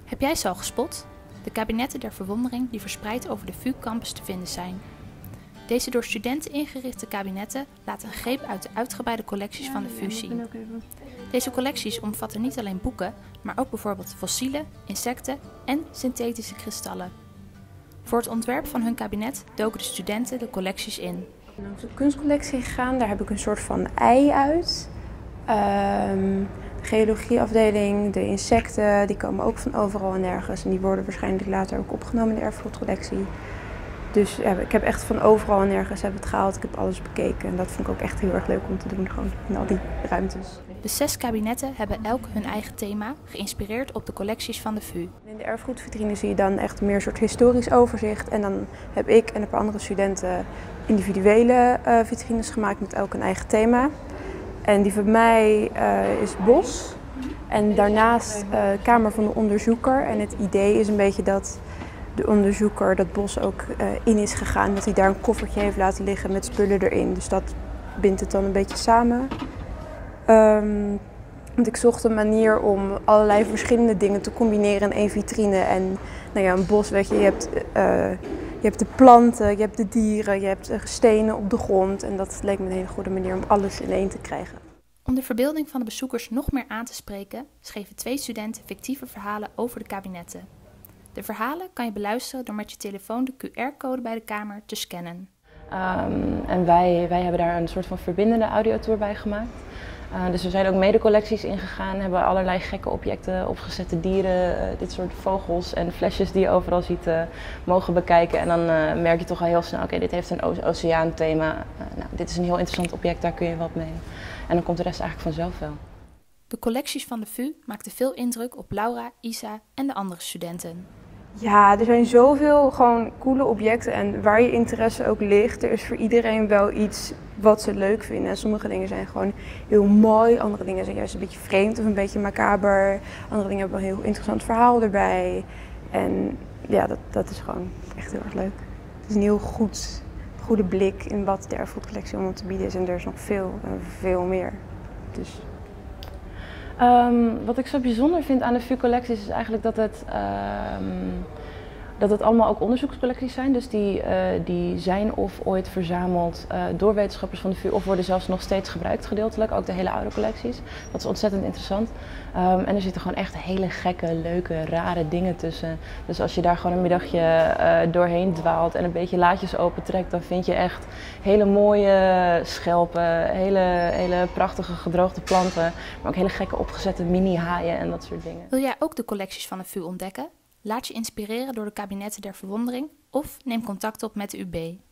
Heb jij ze al gespot? De kabinetten der verwondering die verspreid over de VU campus te vinden zijn. Deze door studenten ingerichte kabinetten laten een greep uit de uitgebreide collecties van de VU zien. Deze collecties omvatten niet alleen boeken, maar ook bijvoorbeeld fossielen, insecten en synthetische kristallen. Voor het ontwerp van hun kabinet doken de studenten de collecties in. Ik ben naar de kunstcollectie gegaan, daar heb ik een soort van ei uit. De geologieafdeling, de insecten, die komen ook van overal en nergens. En die worden waarschijnlijk later ook opgenomen in de erfgoedcollectie. Dus ja, ik heb echt van overal en nergens het gehaald. Ik heb alles bekeken en dat vond ik ook echt heel erg leuk om te doen, gewoon in al die ruimtes. De 6 kabinetten hebben elk hun eigen thema, geïnspireerd op de collecties van de VU. In de erfgoedvitrine zie je dan echt meer een soort historisch overzicht. En dan heb ik en een paar andere studenten individuele vitrines gemaakt met elk een eigen thema. En die van mij is bos. En daarnaast kamer van de onderzoeker. En het idee is een beetje dat de onderzoeker dat bos ook in is gegaan. Dat hij daar een koffertje heeft laten liggen met spullen erin. Dus dat bindt het dan een beetje samen. Want ik zocht een manier om allerlei verschillende dingen te combineren in één vitrine. En nou ja, een bos, weet je, je hebt de planten, je hebt de dieren, je hebt stenen op de grond. En dat leek me een hele goede manier om alles in één te krijgen. Om de verbeelding van de bezoekers nog meer aan te spreken, schreven 2 studenten fictieve verhalen over de kabinetten. De verhalen kan je beluisteren door met je telefoon de QR-code bij de kamer te scannen. En wij hebben daar een soort van verbindende audiotour bij gemaakt. Dus we zijn ook mede-collecties ingegaan, hebben allerlei gekke objecten, opgezette dieren, dit soort vogels en flesjes die je overal ziet mogen bekijken. En dan merk je toch al heel snel, oké, dit heeft een oceaanthema. Nou, dit is een heel interessant object, daar kun je wat mee. En dan komt de rest eigenlijk vanzelf wel. De collecties van de VU maakten veel indruk op Laura, Isa en de andere studenten. Ja, er zijn zoveel gewoon coole objecten en waar je interesse ook ligt, er is voor iedereen wel iets wat ze leuk vinden. En sommige dingen zijn gewoon heel mooi, andere dingen zijn juist een beetje vreemd of een beetje macaber. Andere dingen hebben een heel interessant verhaal erbij. En ja, dat is gewoon echt heel erg leuk. Het is een heel goede blik in wat de erfgoedcollectie om te bieden is en er is nog veel meer. Dus. Wat ik zo bijzonder vind aan de VU-collecties is eigenlijk dat het allemaal ook onderzoekscollecties zijn. Dus die zijn of ooit verzameld door wetenschappers van de VU of worden zelfs nog steeds gebruikt gedeeltelijk. Ook de hele oude collecties. Dat is ontzettend interessant. En er zitten gewoon echt hele gekke, leuke, rare dingen tussen. Dus als je daar gewoon een middagje doorheen dwaalt en een beetje laadjes opentrekt, dan vind je echt hele mooie schelpen, hele prachtige gedroogde planten. Maar ook hele gekke opgezette mini-haaien en dat soort dingen. Wil jij ook de collecties van de VU ontdekken? Laat je inspireren door de kabinetten der verwondering of neem contact op met de UB.